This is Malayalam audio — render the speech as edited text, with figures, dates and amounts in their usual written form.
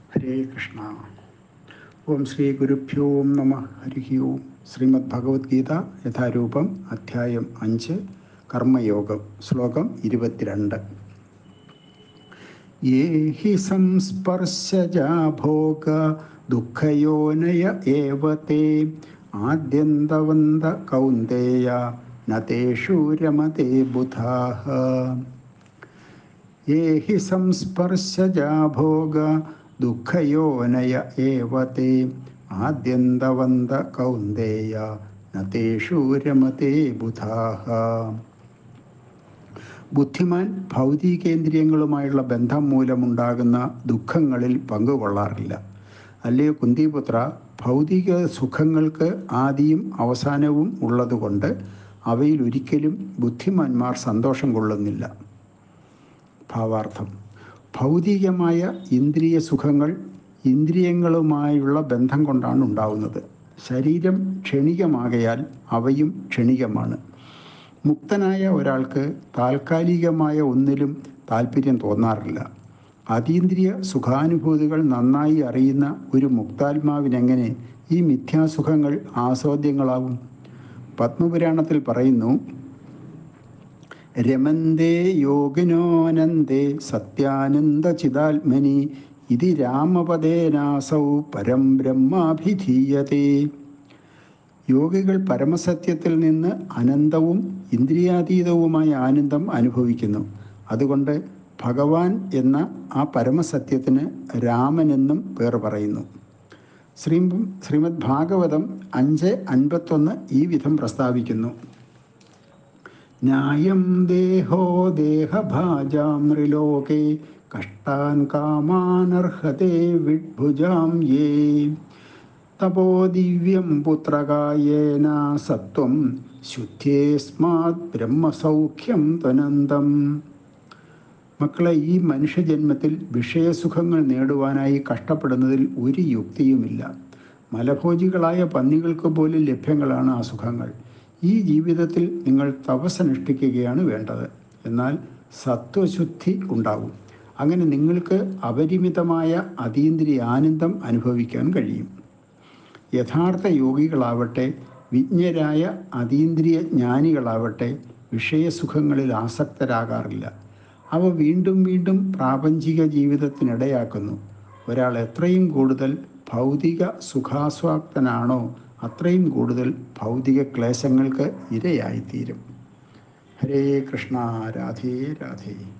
ഹരേ കൃഷ്ണ. ഓം ശ്രീ ഗുരുഭ്യോ നമ. ഹരി ഓം. ശ്രീമദ് ഭഗവത്ഗീത യഥാരൂപം അധ്യായം 5 കർമ്മയോഗം. ശ്ലോകം 22. യേ ഹി സംസ്പർശജാ ഭോഗ ദുഃഖയോനയ ഏവ തേ ആദ്യന്തവന്ത കൗന്ദേയ ന തേഷു രമതേ ബുധാഃ. യേ ഹി സംസ്പർശജാ ഭോഗ ദുഃഖയോനയ ഏവ തേ ആദ്യന്തവന്ത കൗന്ദേയ ന തേഷു രമതേ ബുധാഃ. ബുദ്ധിമാൻ ഭൗതികേന്ദ്രിയങ്ങളുമായുള്ള ബന്ധം മൂലമുണ്ടാകുന്ന ദുഃഖങ്ങളിൽ പങ്കുകൊള്ളാറില്ല. അല്ലയോ കുന്തിപുത്ര, ഭൗതിക സുഖങ്ങൾക്ക് ആദിയും അവസാനവും ഉള്ളതുകൊണ്ട് അവയിൽ ഒരിക്കലും ബുദ്ധിമാന്മാർ സന്തോഷം കൊള്ളുന്നില്ല. ഭാവാർത്ഥം: ഭൗതികമായ ഇന്ദ്രിയ സുഖങ്ങൾ ഇന്ദ്രിയങ്ങളുമായുള്ള ബന്ധം കൊണ്ടാണ് ഉണ്ടാവുന്നത്. ശരീരം ക്ഷണികമാകയാൽ അവയും ക്ഷണികമാണ്. മുക്തനായ ഒരാൾക്ക് താൽക്കാലികമായ ഒന്നിലും താല്പര്യം തോന്നാറില്ല. അതീന്ദ്രിയ സുഖാനുഭൂതികൾ നന്നായി അറിയുന്ന ഒരു മുക്താത്മാവിനെങ്ങനെ ഈ മിഥ്യാസുഖങ്ങൾ ആസ്വാദ്യങ്ങളാവും? പത്മപുരാണത്തിൽ പറയുന്നു: രമന്തേ യോഗിനോനന്ദേ സത്യാനന്ദ ചിദാത്മനി ഇതി രാമപദേനാസൗ പരം ബ്രഹ്മാഭിധീയതേ. യോഗികൾ പരമസത്യത്തിൽ നിന്ന് അനന്തവും ഇന്ദ്രിയാതീതവുമായ ആനന്ദം അനുഭവിക്കുന്നു. അതുകൊണ്ട് ഭഗവാൻ എന്ന ആ പരമസത്യത്തിന് രാമനെന്നും പേർ പറയുന്നു. ശ്രീമദ് ഭാഗവതം 5:51 ഈ വിധം പ്രസ്താവിക്കുന്നു: ന്യായം ദേഹോ ദേഹഭാജാം നൃലോകേ കഷ്ടാൻ കാമാനർഹതേ വിഡ്ഭുജാം യേ തപോ ദിവ്യം പുത്രകായേന സത്വം ശുദ്ധ്യേസ്മാത് ബ്രഹ്മസൗഖ്യം ത്വനന്തം. മക്കളെ, ഈ മനുഷ്യജന്മത്തിൽ വിഷയസുഖങ്ങൾ നേടുവാനായി കഷ്ടപ്പെടുന്നതിൽ ഒരു യുക്തിയുമില്ല. മലഭോജികളായ പന്നികൾക്ക് പോലും ലഭ്യങ്ങളാണ് ആ സുഖങ്ങൾ. ഈ ജീവിതത്തിൽ നിങ്ങൾ തപസ്സനുഷ്ഠിക്കുകയാണ് വേണ്ടത്. എന്നാൽ സത്വശുദ്ധി ഉണ്ടാകും. അങ്ങനെ നിങ്ങൾക്ക് അപരിമിതമായ അതീന്ദ്രിയ ആനന്ദം അനുഭവിക്കാൻ കഴിയും. യഥാർത്ഥ യോഗികളാവട്ടെ വിജ്ഞരായ അതീന്ദ്രിയ ജ്ഞാനികളാവട്ടെ വിഷയസുഖങ്ങളിൽ ആസക്തരാകാറില്ല. അവ വീണ്ടും വീണ്ടും പ്രാപഞ്ചിക ജീവിതത്തിനിടയാക്കുന്നു. ഒരാൾ എത്രയും കൂടുതൽ ഭൗതിക സുഖാസ്വാപ്തനാണോ അത്രയും കൂടുതൽ ഭൗതിക ക്ലേശങ്ങൾക്ക് ഇരയായിത്തീരും. ഹരേ കൃഷ്ണ. രാധേ രാധേ.